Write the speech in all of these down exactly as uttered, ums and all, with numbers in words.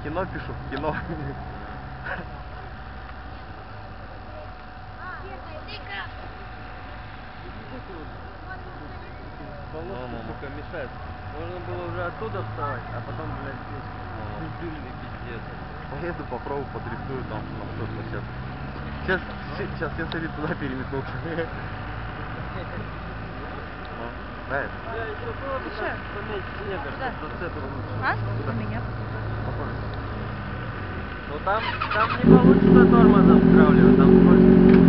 кино пишу, в кино. Полоска, сука, мешает. Можно было уже оттуда вставать, а потом, блядь, здесь. Дымный пиздец. Поеду, попробую, подрисую там на той площадке. Сейчас, сейчас я смотри, туда переметнулся. Да, это? Да, еще было бы так поменьше снега, чтобы зацепы лучше. А? У меня. Но там, там не получится тормозом втравливать, там скользко.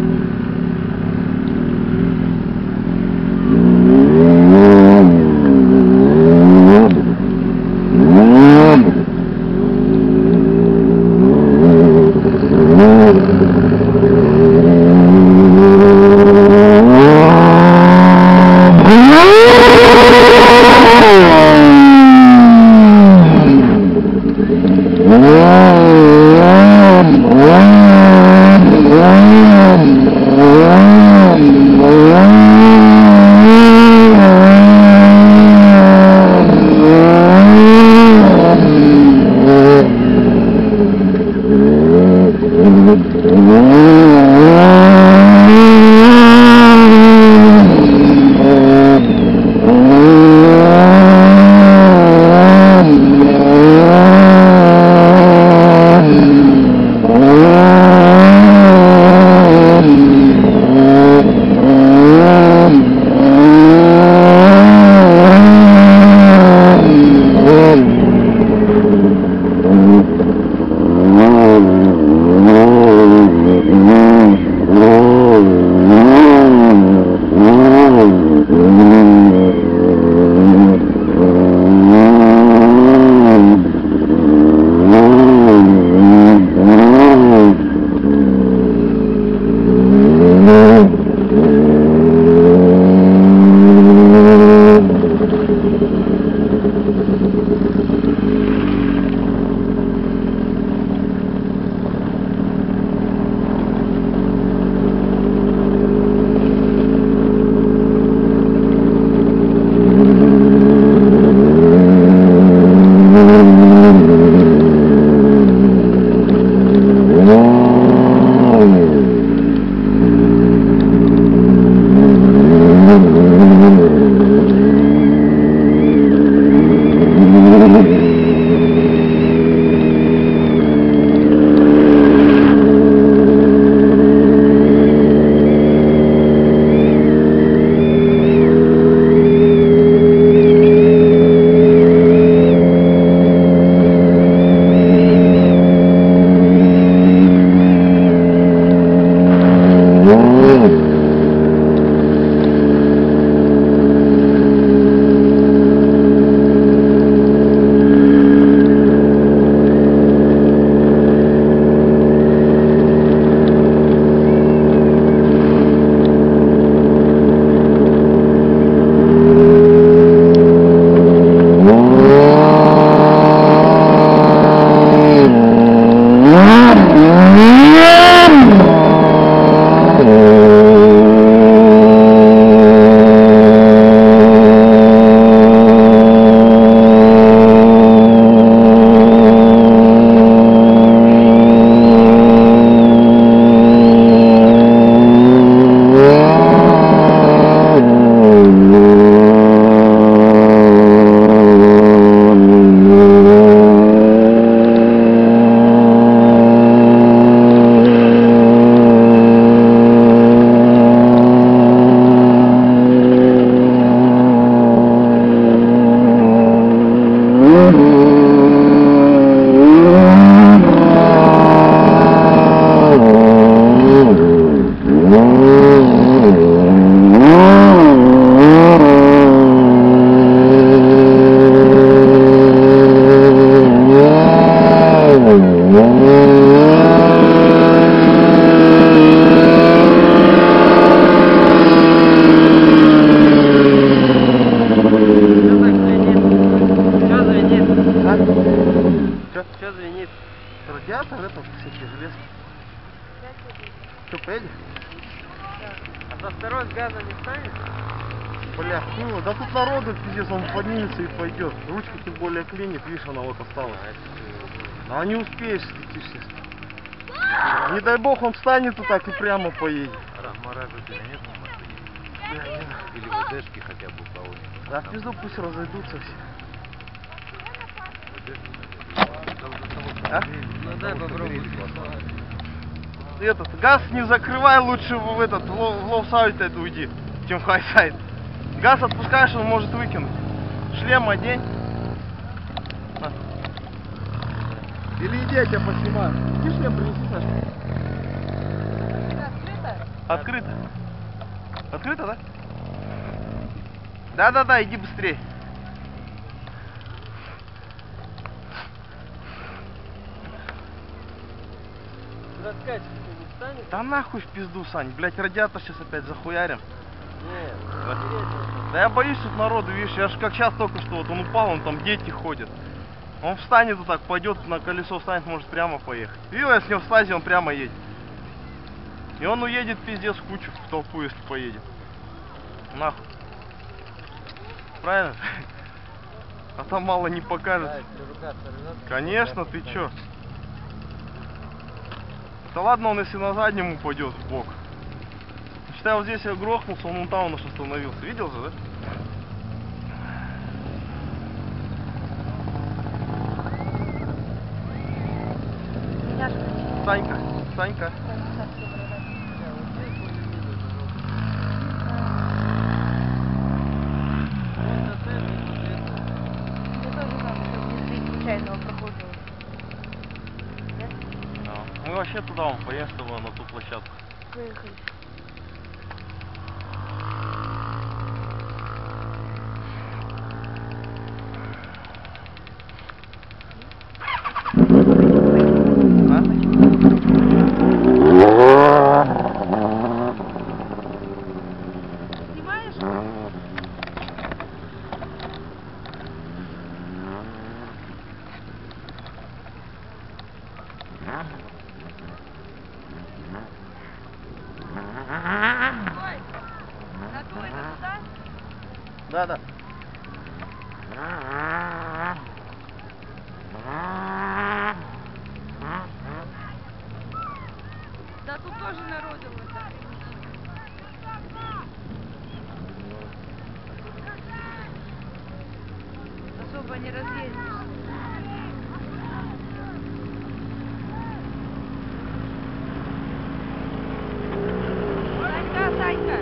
радиатор, это всякие железки. Что, поедешь? А со второй с газа не станет? Бля, ну, да тут народу пиздец, он поднимется и пойдет. Ручка тем более клинит, видишь, она вот осталась. Ну, а не успеешь, летишь сейчас. Не дай бог он встанет и так и прямо поедет. Размораживателя нет на машине? Да, нет. Или ВДшки хотя бы у кого-нибудь? Да в пизду пусть разойдутся все. А? Ну дай попробуй. Этот, газ не закрывай, лучше в этот, в лоу-сайт это уйди, чем в хай-сайт. Газ отпускаешь, он может выкинуть. Шлем одень. На. Или иди, я тебя поснимаю. Иди шлем принеси, Саша. Открыто? Открыто. Открыто, да? Да-да-да, иди быстрее. Раскачки не встанет? Да нахуй в пизду, Сань. Блять, радиатор сейчас опять захуярим. Нет, Да. передний. Да я боюсь тут народу, видишь, я же как сейчас только что, вот он упал, он там дети ходят. Он встанет вот так, пойдет на колесо, встанет, может прямо поехать. Видел, я с ним в стазе, он прямо едет. И он уедет пиздец в кучу, в толпу, если поедет. Нахуй. Правильно? А там мало не Да, покажется. если рука сорвется. Конечно, ты чё? Да ладно, он если на заднем упадет в бок. Считай, вот здесь я грохнулся, он вон там он аж остановился. Видел же, да? Меня ж Санька, Санька. Мне тоже надо, чтобы не сбить случайного прохожего. Нет? Мы вообще туда вон поедем с тобой на ту площадку. Выехали. А? Снимаешь? Ой, на ту это туда? Да, да. Да тут тоже народу в это. Особо не разъездишься. Санька, Санька!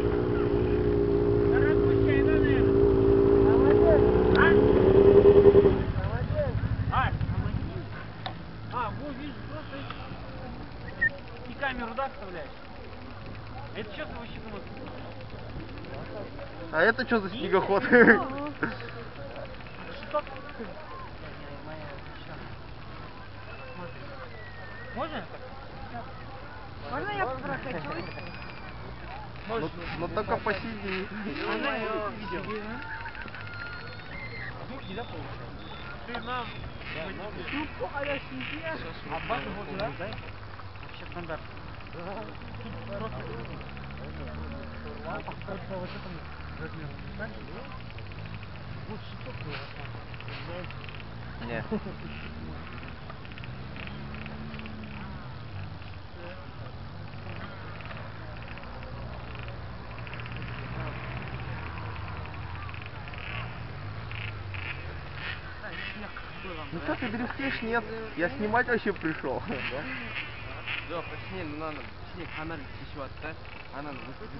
А, вот видишь, просто и камеру, да, вставляешь? Это что ты вообще думаешь? А это что за снегоход? Что? Можно я так? Можно я прокачусь? Ну, ну только посиди. Можно я видео? Звуки, да, получается? Ты нам... Ну, а я себе... А базу вот, да? Вообще стандарт. Тут просто... А просто вот этому размеру. Вот щиток был в Не. Ну что ты дрифтишь? Нет. Я снимать вообще пришел. Да, почти, ну надо, снег, анализ еще отставь, анализ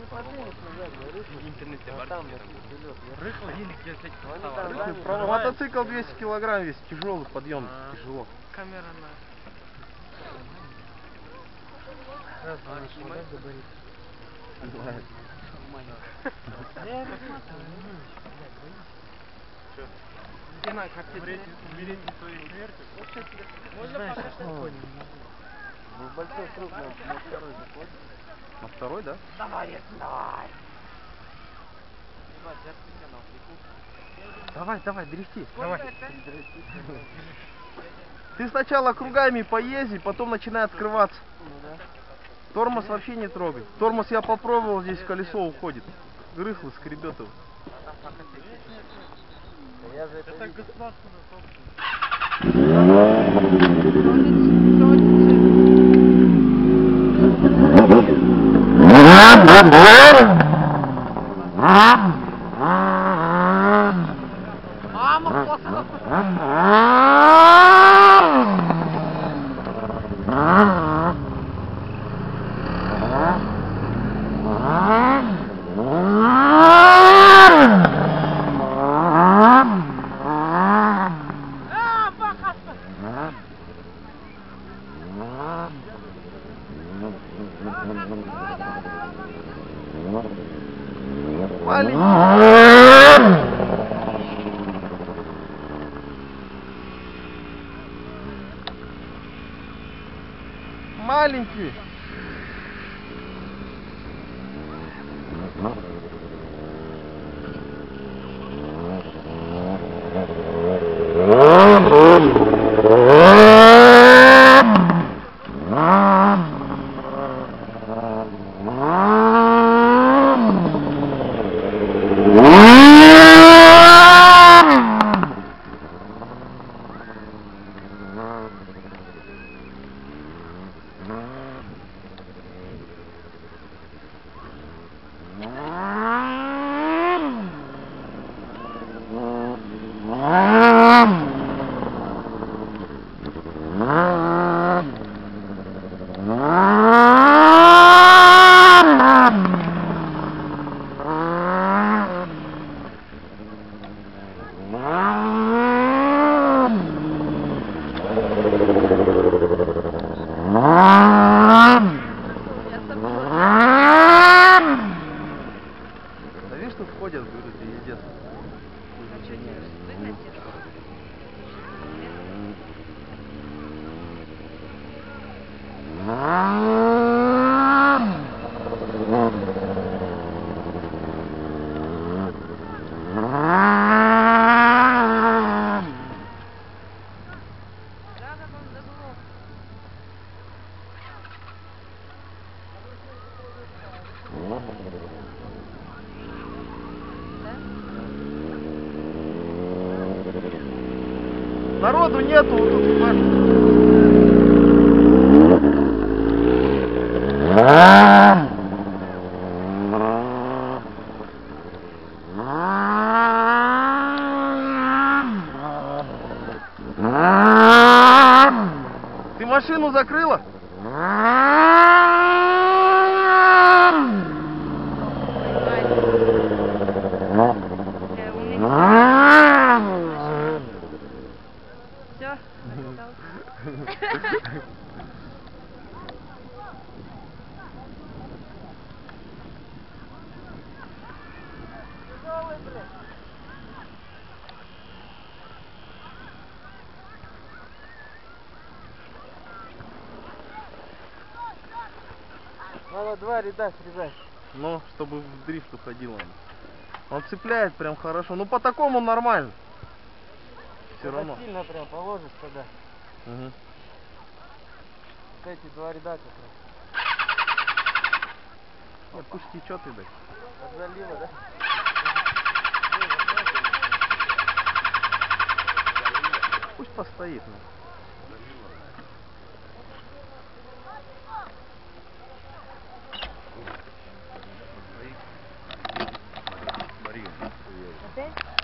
в интернете, в архиве там. Рыхло, еле где всяких поставил. Мотоцикл двести килограмм весит, тяжелый подъем, тяжело. Камера на... А, снимать? Стена как ты Умереть не своей смертью? Можно спокойно. Ну, большой срок на, на второй заходит. На второй, да? Давай, давай. Давай, давай, дрифти. Давай. Ты сначала кругами поезди, потом начинай открываться. Тормоз вообще не трогай. Тормоз я попробовал, здесь колесо уходит. Рыхло, скребет его. Это государственная собственность. Маленький. Да видишь, тут ходят, говорю, пиздец. А что, не выгнать их? Рада вам заголовок. Народу нету, вот тут флаг. Ты машину закрыла? Э, у меня все, Надо два ряда срезать. Ну, чтобы в дрифт уходил он. Он цепляет прям хорошо. Ну, по такому нормально. Все Когда равно. сильно прям положишь тогда. Мгм. Вот эти два ряда как раз. Нет, пусть течет и дай. От залива, да? Пусть постоит. Ну. Мария, опять?